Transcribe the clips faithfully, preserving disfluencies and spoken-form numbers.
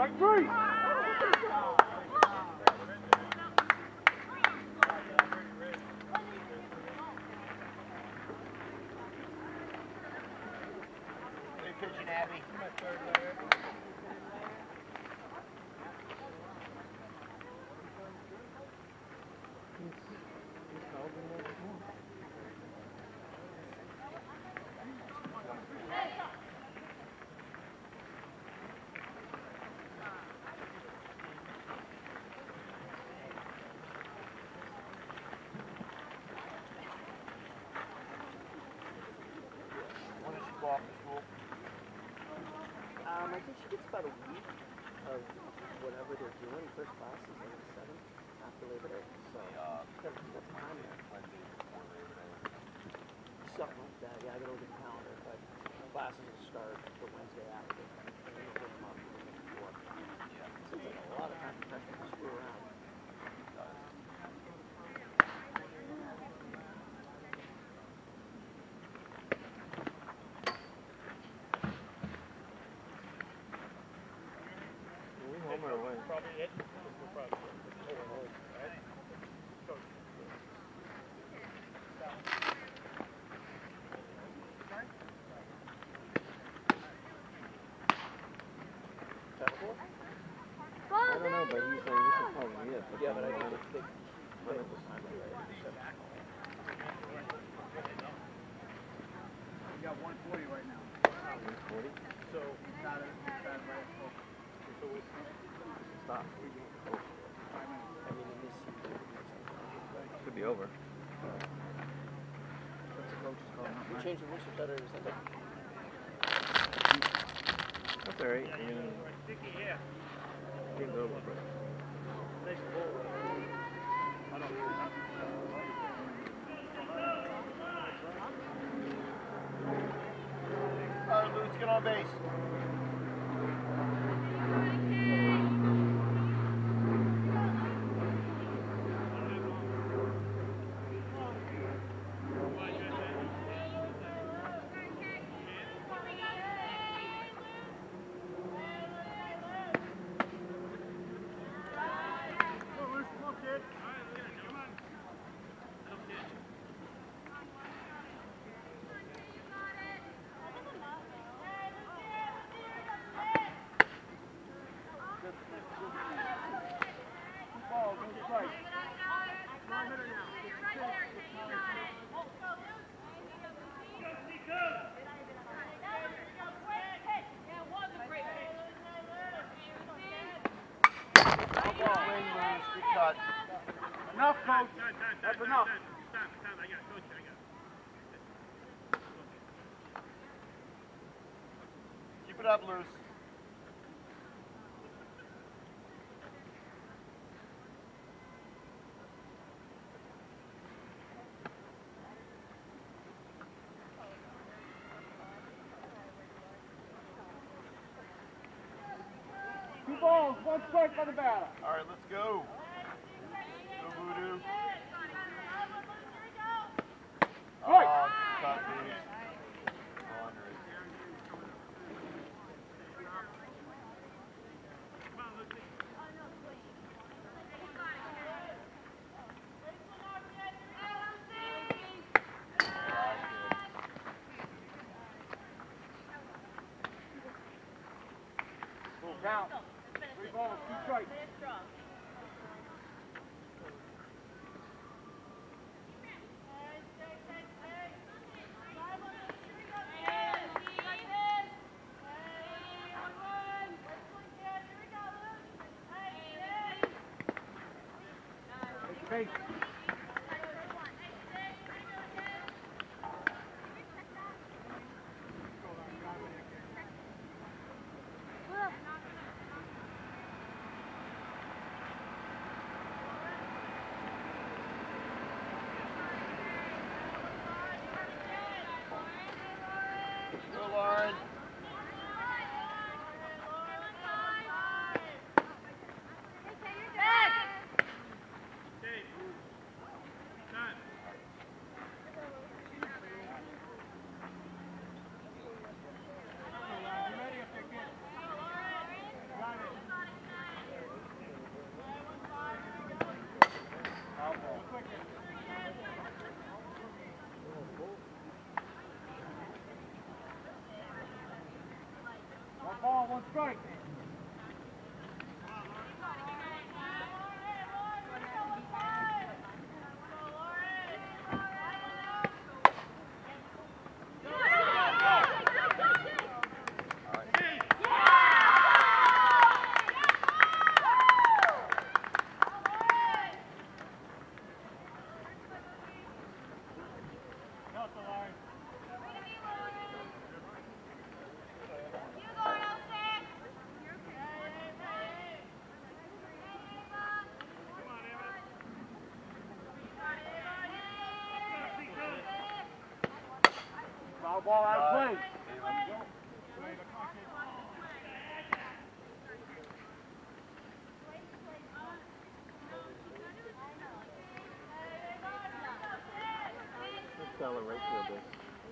Strike three! Great pitching, Abby. Off to school? Um, I think she gets about a week of whatever they're doing. First class is like seven after Labor Day. So, uh, that's, that's time there. Something like that. Yeah, I gotta look at the calendar, but classes will start the Wednesday after. And then they'll bring them up the week before. Yeah. Seems like a lot of time for freshmen to screw around. Probably it. We're probably right? So, I don't know, but he's like, this is probably it. Yeah, but I think it's big. Right at this time, right? we got one forty right now. one forty? So, not a bad right. So, we Stop. five minutes. I mean, in this season, Could be over. what's the coach's call? We changed the rules for Saturday to Sunday. That's alright. I mean, Sticky, yeah. game's over, but. Nice ball. I don't know. All right, Lutz, get on base. Enough, coach. That's enough. Keep it up, Luz. Two balls, one strike by the batter. All right, let's go. Go, Voodoo. Right. Oh, cut, dude. Full count. Three balls, two strikes. Take the base. Go, Lauren. ball, one strike. Foul ball out of play. Let's tell her right field this.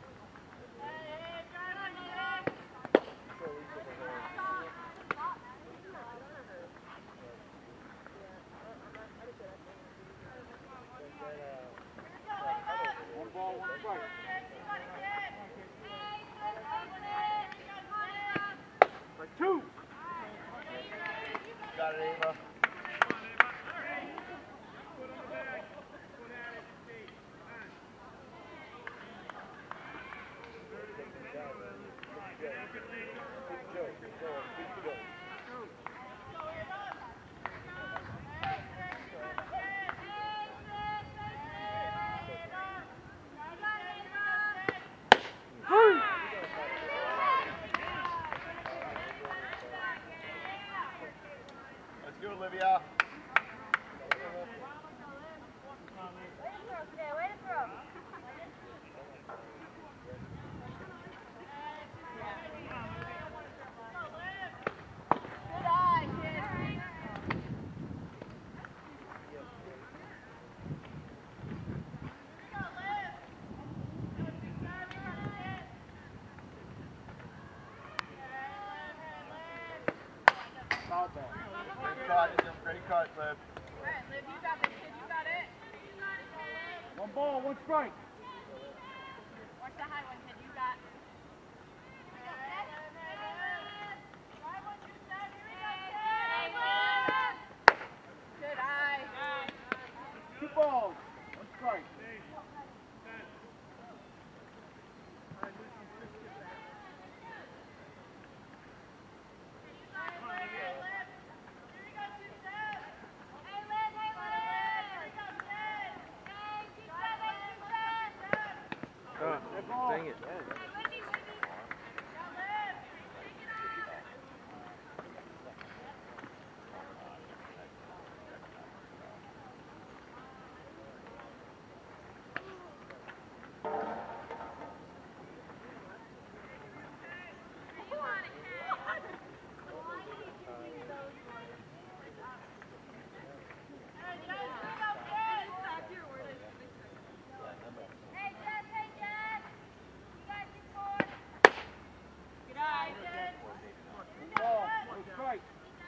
One ball, one strike. Strike two. Got it, Ava. Let's go, Olivia. Foul ball. Great cut, great cut, Liv. Liv, you got this kid, you got it. One ball, one strike. Watch the high one, kid, you got. Good eye. Two balls, one strike. Oh, dang it. Ball, one strike.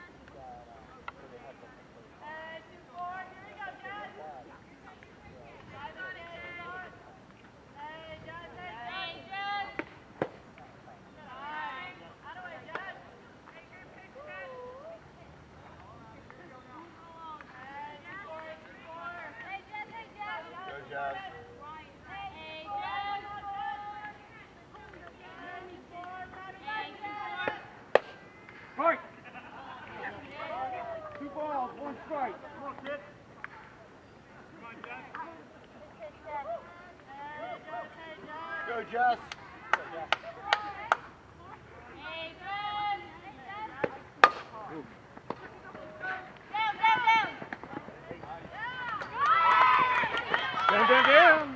Go, Jazz. Strike. Two balls, one strike. Come on, kid. Go, Jess. Down, down, down.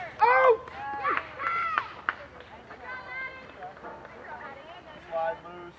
Slide loose.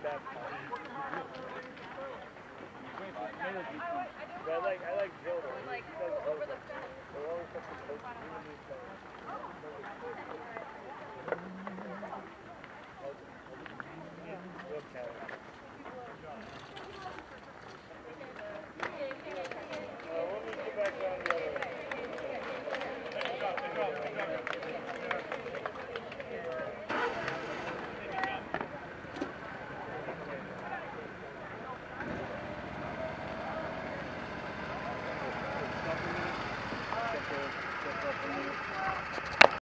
bad. But I like I like Joe though. Like, He go does over both. the fence. They're always such a coach. Even these players.